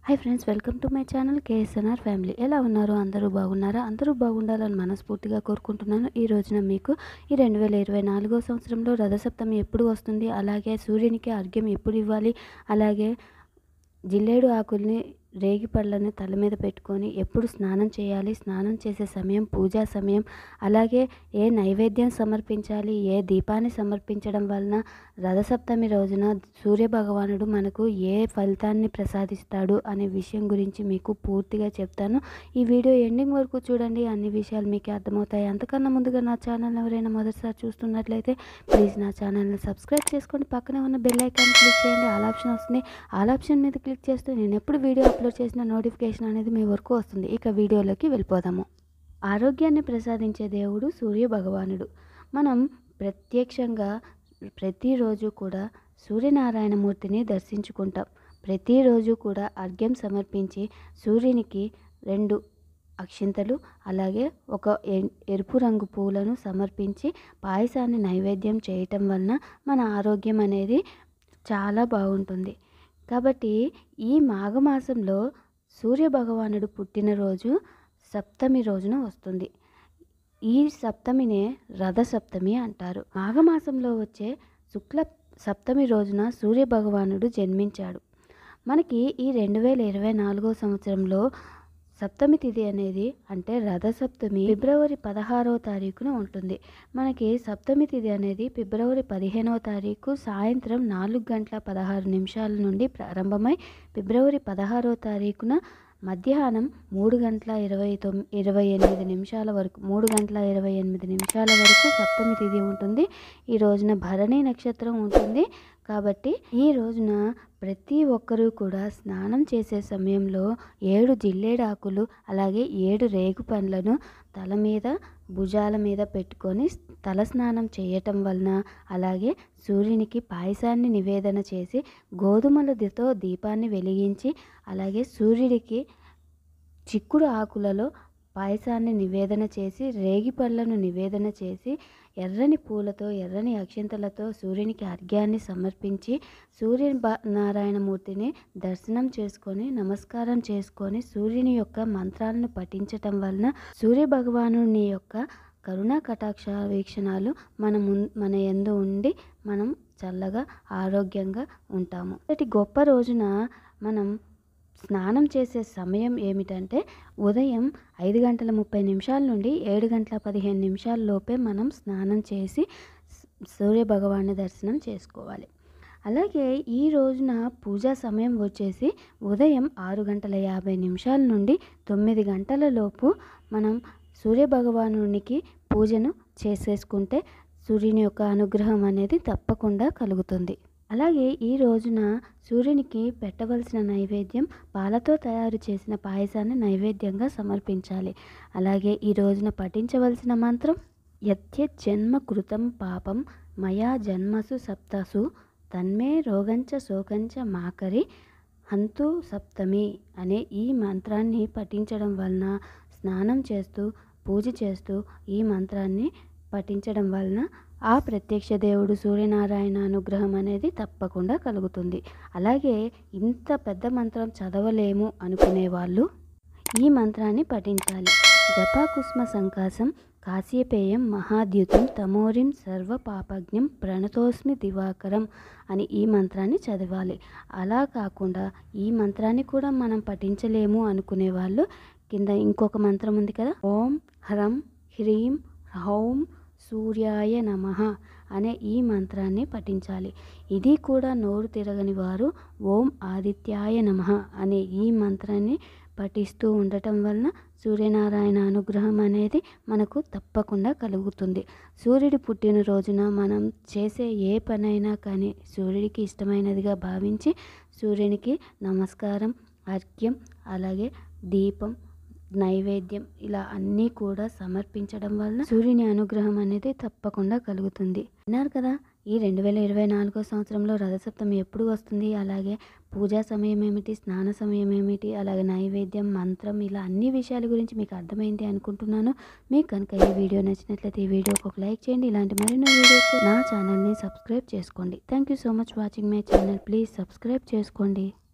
Hi friends, welcome to my channel KSNR family. ఎలా ఉన్నారు? అందరూ బాగున్నారా? అందరూ బాగుండాలని మనస్ఫూర్తిగా కోరుకుంటున్నాను. ఈ రోజున మీకు ఈ 2024 సంవత్సరంలో రథసప్తమి ఎప్పుడు వస్తుంది, అలాగే సూర్యునికి అర్ఘ్యం ఎప్పుడు ఇవ్వాలి, అలాగే జిల్లేడు ఆకుల్ని రేగి పళ్ళను తల మీద పెట్టుకొని ఎప్పుడు స్నానం చేయాలి, స్నానం చేసే సమయం, పూజా సమయం, అలాగే ఏ నైవేద్యం సమర్పించాలి, ఏ దీపాన్ని సమర్పించడం వలన రథసప్తమి రోజున సూర్యభగవానుడు మనకు ఏ ఫలితాన్ని ప్రసాదిస్తాడు అనే విషయం గురించి మీకు పూర్తిగా చెప్తాను. ఈ వీడియో ఎండింగ్ వరకు చూడండి, అన్ని విషయాలు మీకు అర్థమవుతాయి. అంతకన్నా ముందుగా నా ఛానల్ ఎవరైనా మొదటిసారి చూస్తున్నట్లయితే ప్లీజ్ నా ఛానల్ని సబ్స్క్రైబ్ చేసుకోండి. పక్కనే ఉన్న బెల్ ఐకాన్ క్లిక్ చేయండి. ఆల్ ఆప్షన్ వస్తుంది. ఆల్ ఆప్షన్ మీద క్లిక్ చేస్తే నేను ఎప్పుడు వీడియో అప్లోడ్ చేసిన నోటిఫికేషన్ అనేది మీ వరకు వస్తుంది. ఇక వీడియోలోకి వెళ్ళిపోదాము. ఆరోగ్యాన్ని ప్రసాదించే దేవుడు సూర్య భగవానుడు. మనం ప్రత్యక్షంగా ప్రతిరోజు కూడా సూర్యనారాయణమూర్తిని దర్శించుకుంటాం. ప్రతిరోజు కూడా అర్ఘ్యం సమర్పించి సూర్యునికి 2 అక్షింతలు అలాగే ఒక ఎరుపు రంగు పూలను సమర్పించి పాయసాన్ని నైవేద్యం చేయటం వలన మన ఆరోగ్యం అనేది చాలా బాగుంటుంది. కాబట్టి ఈ మాఘమాసంలో సూర్యభగవానుడు పుట్టినరోజు సప్తమి రోజున వస్తుంది. ఈ సప్తమినే రథసప్తమి అంటారు. మాఘమాసంలో వచ్చే శుక్ల సప్తమి రోజున సూర్యభగవానుడు జన్మించాడు. మనకి ఈ 2024 సంవత్సరంలో సప్తమి తిథి అనేది అంటే రథసప్తమి ఫిబ్రవరి 16వ తారీఖున ఉంటుంది. మనకి సప్తమి తిథి అనేది ఫిబ్రవరి 15వ తారీఖు సాయంత్రం 4:16 నుండి ప్రారంభమై ఫిబ్రవరి 16వ తారీఖున మధ్యాహ్నం 3:28 వరకు 3:28 వరకు సప్తమి తిథి ఉంటుంది. ఈ రోజున భరణి నక్షత్రం ఉంటుంది. కాబట్టి ఈ రోజున ప్రతి ఒక్కరూ కూడా స్నానం చేసే సమయంలో 7 జిల్లేడు ఆకులు అలాగే 7 రేగు పండ్లను తల మీద భుజాల మీద పెట్టుకొని తల స్నానం చేయటం వలన, అలాగే సూర్యునికి పాయసాన్ని నివేదన చేసి గోధుమలతో దీపాన్ని వెలిగించి, అలాగే సూర్యుడికి చిక్కుడు ఆకులలో పాయసాన్ని నివేదన చేసి, రేగి పళ్ళను నివేదన చేసి, ఎర్రని పూలతో ఎర్రని అక్షింతలతో సూర్యునికి అర్ఘ్యాన్ని సమర్పించి నారాయణమూర్తిని దర్శనం చేసుకొని నమస్కారం చేసుకొని సూర్యుని యొక్క మంత్రాలను పఠించటం వలన సూర్యభగవానుని యొక్క కరుణా కటాక్ష వీక్షణాలు మన యందు ఉండి మనం చల్లగా ఆరోగ్యంగా ఉంటాము. ఇలాంటి గొప్ప రోజున మనం స్నానం చేసే సమయం ఏమిటంటే ఉదయం 5:30 నుండి 7:15 లోపే మనం స్నానం చేసి సూర్యభగవాను దర్శనం చేసుకోవాలి. అలాగే ఈ రోజున పూజా సమయం వచ్చేసి ఉదయం 6:50 నుండి 9 గంటల లోపు మనం సూర్యభగవానునికి పూజను చేసేసుకుంటే సూర్యుని యొక్క అనుగ్రహం అనేది తప్పకుండా కలుగుతుంది. అలాగే ఈ రోజున సూర్యునికి పెట్టవలసిన నైవేద్యం పాలతో తయారు చేసిన పాయసాన్ని నైవేద్యంగా సమర్పించాలి. అలాగే ఈ రోజున పఠించవలసిన మంత్రం యత్యజ్జన్మ కృతం పాపం మయా జన్మసు సప్తసు తన్మే రోగంచ శోకంచ మాకరి హంతు సప్తమి అనే ఈ మంత్రాన్ని పఠించడం వలన, స్నానం చేస్తూ పూజ చేస్తూ ఈ మంత్రాన్ని పఠించడం వలన ఆ ప్రత్యక్ష దేవుడు సూర్యనారాయణ అనుగ్రహం అనేది తప్పకుండా కలుగుతుంది. అలాగే ఇంత పెద్ద మంత్రం చదవలేము అనుకునే వాళ్ళు ఈ మంత్రాన్ని పఠించాలి. జపాకుస్మ సంకాసం కాశ్యపేయం మహాద్యుతం తమోరిం సర్వ పాపజ్ఞం ప్రణతోస్మి దివాకరం అని ఈ మంత్రాన్ని చదవాలి. అలా కాకుండా ఈ మంత్రాన్ని కూడా మనం పఠించలేము అనుకునే వాళ్ళు కింద ఇంకొక మంత్రం ఉంది కదా, ఓం హ్రం హ్రీం హౌం సూర్యాయ నమః అనే ఈ మంత్రాన్ని పఠించాలి. ఇది కూడా నోరు తిరగని వారు ఓం ఆదిత్యాయ నమః అనే ఈ మంత్రాన్ని పఠిస్తూ ఉండటం వలన సూర్యనారాయణ అనుగ్రహం అనేది మనకు తప్పకుండా కలుగుతుంది. సూర్యుడి పుట్టినరోజున మనం చేసే ఏ పనైనా కానీ సూర్యుడికి ఇష్టమైనదిగా భావించి సూర్యునికి నమస్కారం, అర్ఘ్యం, అలాగే దీపం, నైవేద్యం ఇలా అన్నీ కూడా సమర్పించడం వలన సూర్యుని అనుగ్రహం అనేది తప్పకుండా కలుగుతుంది. విన్నారు కదా, ఈ 2024 సంవత్సరంలో రథసప్తమి ఎప్పుడు వస్తుంది, అలాగే పూజా సమయం ఏమిటి, స్నాన సమయం ఏమిటి, అలాగే నైవేద్యం, మంత్రం, ఇలా అన్ని విషయాల గురించి మీకు అర్థమైంది అనుకుంటున్నాను. మీకు కనుక ఈ వీడియో నచ్చినట్లయితే ఈ వీడియోకి ఒక లైక్ చేయండి. ఇలాంటి మరిన్ని వీడియోస్ నా ఛానల్ని సబ్స్క్రైబ్ చేసుకోండి. Thank you so much watching my channel. Please subscribe చేసుకోండి.